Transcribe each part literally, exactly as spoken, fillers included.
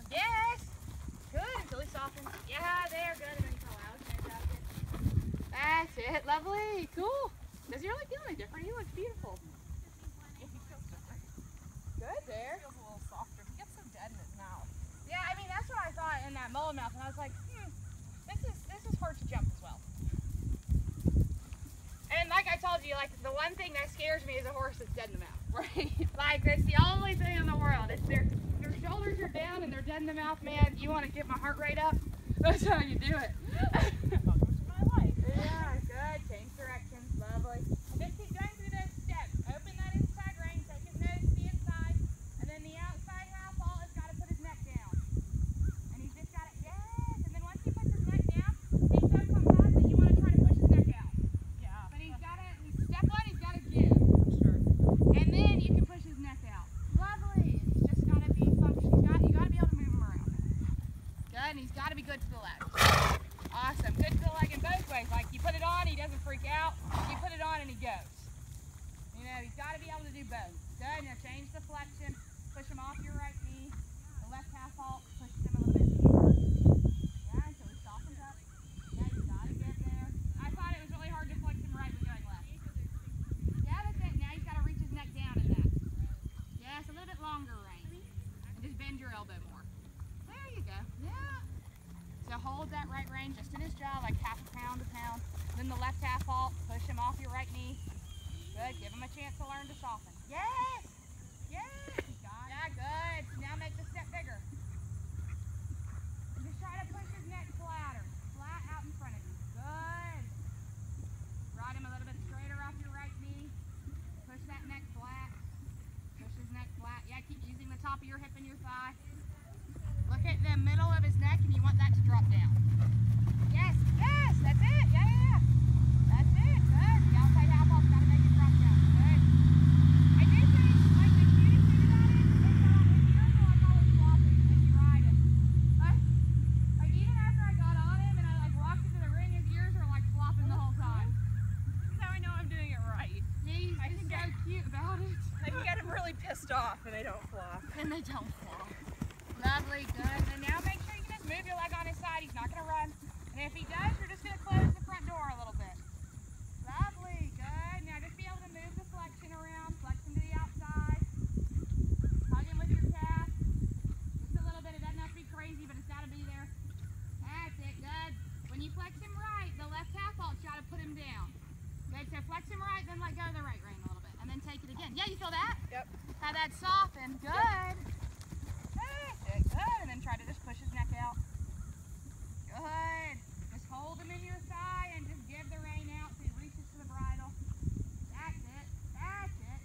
Yes. Good until he softens. Yeah, there, good. And then you pull out. That's it. Lovely. Cool. Does he really feel any different? He looks beautiful. He feels different. Good there. He feels a little softer. He gets so dead in his mouth. Yeah, I mean that's what I thought in that mullet mouth, and I was like, hmm, this is this is hard to jump as well. And like I told you, like the one thing that scares me is a horse that's dead in the mouth. Right. Like it's the only thing in the world. It's their their shoulders are down and they're dead in the mouth, man. You want to get my heart rate up? That's how you do it. Welcome to my life. Yeah, good. Change directions. Lovely. And just keep going through those steps. Open that inside rein, take his nose to the inside, and then the outside half all has got to put his neck down. And he's just got it, yes. And then once he puts his neck down, he's so compact that you want to try to push his neck out. Yeah. But he's got to, step one, he's got to give. Sure. And then you can push his neck out. Lovely. And he's just got to be functional. He's got, you got to be able to move him around. Good, and he's got to be good to the leg. Awesome. Good to the leg in both ways. Like you put it on, he doesn't freak out. You put it on and he goes. You know, he's got to be able to do both. Good. Now change the flexion. Push him off your right knee. The left half halt. Push him a little bit deeper. Yeah, until he softens up. Yeah, you got to get there. I thought it was really hard to flex him right when going left. Yeah, that's it. Now he's got to reach his neck down in that. Yes, a little bit longer range. And just bend your elbow more. There you go. Yeah. So hold that right rein just in his jaw, like half a pound to pound. Then the left half halt, push him off your right knee. Good, give him a chance to learn to soften. Yes! Yes! Yeah, good. Now make the step bigger. And just try to push his neck flatter. Flat out in front of you. Good. Ride him a little bit straighter off your right knee. Push that neck flat. Push his neck flat. Yeah, keep using the top of your hip and your thigh. Look at the middle of his neck and you want that to drop down. Yes, yes, that's it. Yeah, yeah, yeah. That's it. Good. The outside half off, gotta make it drop down. Good. I do think, like, the cutest thing about it is that in general, I call it flopping as you ride him. Like, like, even after I got on him and I, like, walked into the ring, his ears are, like, flopping the whole time. That's how I know I'm doing it right. He's I just can so get- cute about it. I can get him really pissed off and they don't flop. And they don't fall. Lovely, good. And now make sure you just move your leg on his side. He's not going to run. And if he does, you're just going to close the front door a little bit. Lovely, good. Now just be able to move the flexion around. Flexion to the outside. Hug him with your calf. Just a little bit. It doesn't have to be crazy, but it's got to be there. That's it, good. When you flex him right, the left half halt's got to put him down. Good, so flex him right, then let go of the right rein a little bit. And then take it again. Yeah, you feel that? Yep. How that softened. Good. Good, good, and then try to just push his neck out. Good. Just hold him in your thigh and just give the rein out so he reaches to the bridle. That's it. That's it.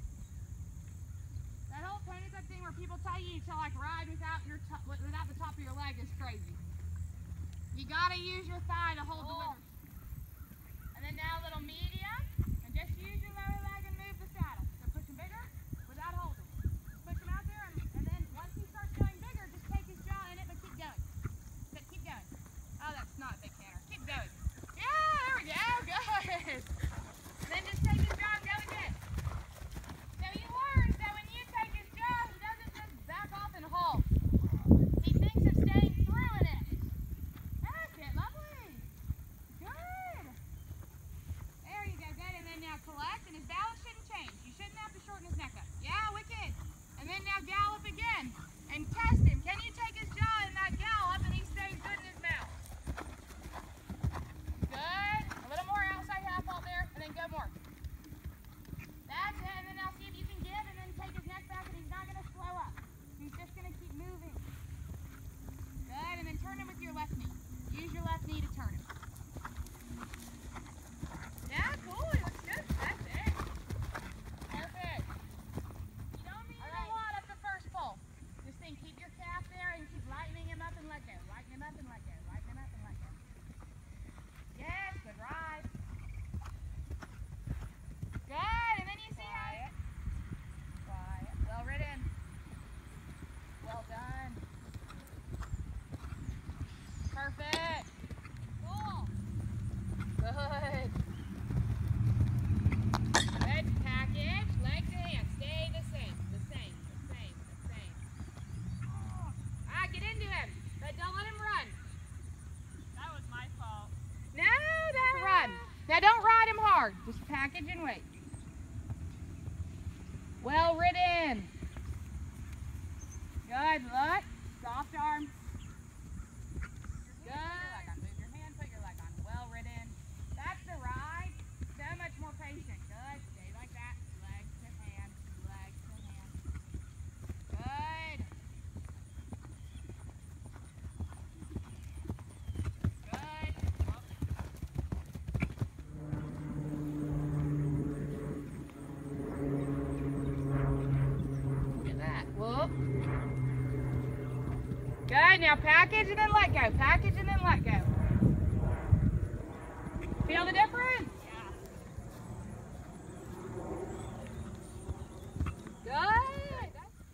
That whole pony club thing where people tell you to like ride without your to without the top of your leg is crazy. You gotta use your thigh to hold the liver. And then now a little medium, and just use your lower leg and move the saddle. So push him bigger without holding. Push him out there, and, and then once he starts going bigger, just take his jaw in it, but keep going. But keep going. Oh, that's not a big canter. Keep going. Yeah, there we go. Good. And then just take his jaw and go again. So he learns that when you take his jaw, he doesn't just back off and halt. He thinks of staying through in it. That's it. Lovely. Good. There you hard. Just package and wait. Well ridden. Good, look. Soft arm. Good. Move your hand, put your leg on. Well ridden. That's the ride. So much more patient. Good. Stay like that. Leg to hand. Leg to hand. Good. Good. Look at that. Whoop. Good. Now package and then let go. Package and then let go. Feel the difference? Good.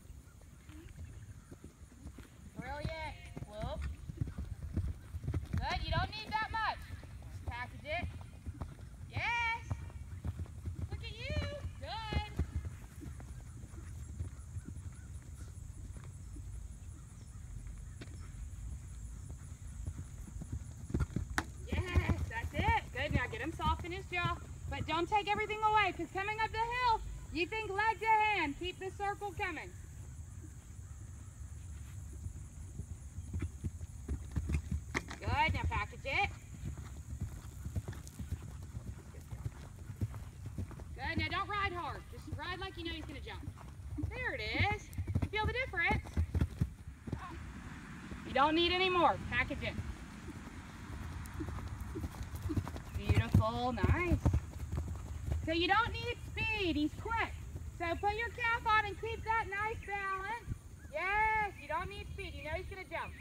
Brilliant. Whoop. Good. You don't need that much. Just package it. Yes. Look at you. Good. Yes, that's it. Good. Now get him soft in his jaw. But don't take everything away, because coming up the hill, you think leg to hand. Keep the circle coming. Good. Now package it. Good. Now don't ride hard. Just ride like you know he's going to jump. There it is. Feel the difference? You don't need any more. Package it. Beautiful. Nice. So you don't need speed. He's quick. So put your calf on and keep that nice balance. Yes. You don't need speed. You know he's going to jump.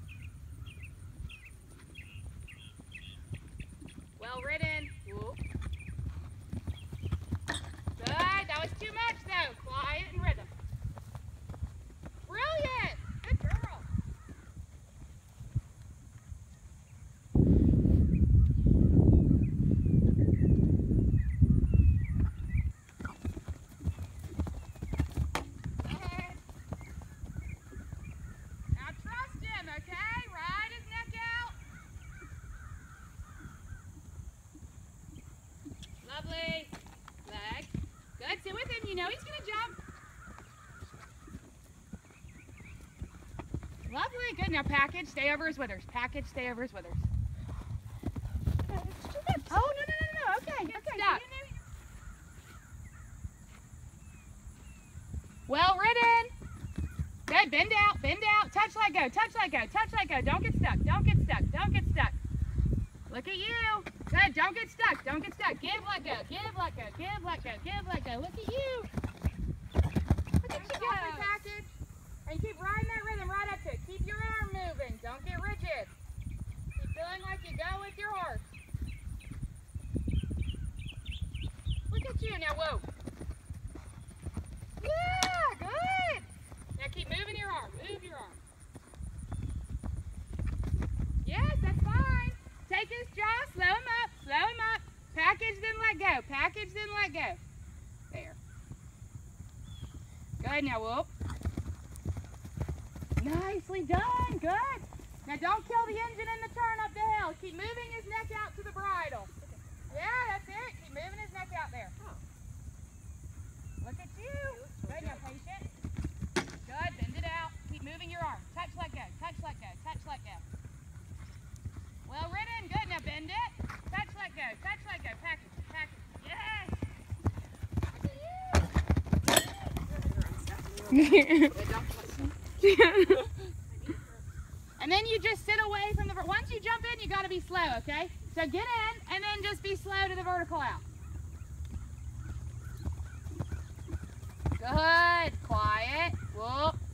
Well ridden. Whoop. Good. That was too much though. Quiet and rhythm. Brilliant. Good girl. Good. Now trust him, okay? Ride his neck out. Lovely. Leg. Good. Sit with him. You know he's going to jump. Lovely. Good. Now package. Stay over his withers. Package. Stay over his withers. Oh, no, no, no, no. Okay. Okay. Stop. Well ridden. Good. Bend out. Bend out. Touch, let go. Touch, let go. Touch, let go. Don't get stuck. Don't get stuck. Don't get stuck. Look at you. Good. Don't get stuck. Don't get stuck. Give, let go. Give, let go. Give, let go. Give, let go. Look at you. Look at you go. Package. And keep riding that rhythm right up to it. Keep your arm moving. Don't get rigid. Keep feeling like you go with your horse. Look at you. Now, whoa. Yeah, good. Now keep moving your arm. Move your arm. Yes, that's fine. Take his jaw, slow him up, slow him up. Package, then let go. Package, then let go. There. Good, now whoop. Nicely done, good. Now don't kill the engine in the turn up the hill. Keep moving his neck out to the bridle. Yeah, that's it. Keep moving his neck out there. Look at you. Good, now patient. Good, bend it out. Keep moving your arm. Touch, let go. Touch, let go. Touch, let go. Well ridden, good. Now bend it. Touch, let go. Touch, let go. Package, package. Yes. And then you just sit away from the, once you jump in, you got to be slow, okay? So get in and then just be slow to the vertical out. Good. Quiet. Whoop.